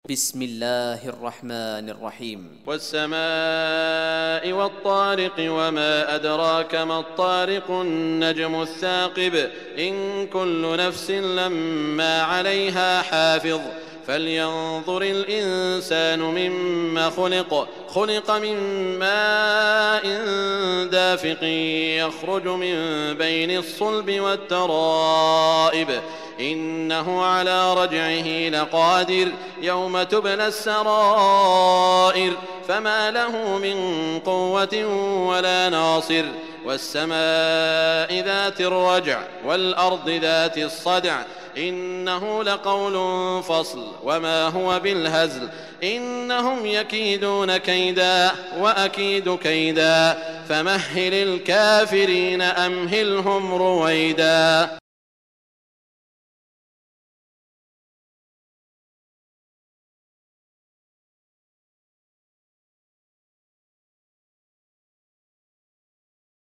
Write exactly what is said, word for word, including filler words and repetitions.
بسم الله الرحمن الرحيم. والسماء والطارق وما أدراك ما الطارق النجم الثاقب إن كل نفس لما عليها حافظ فلينظر الإنسان مما خلق خلق من ماء دافق يخرج من بين الصلب والترائب إنه على رجعه لقادر يوم تبلى السرائر فما له من قوة ولا ناصر والسماء ذات الرجع والأرض ذات الصدع إنه لقول فصل وما هو بالهزل إنهم يكيدون كيدا وأكيد كيدا فمهل الكافرين أمهلهم رويدا.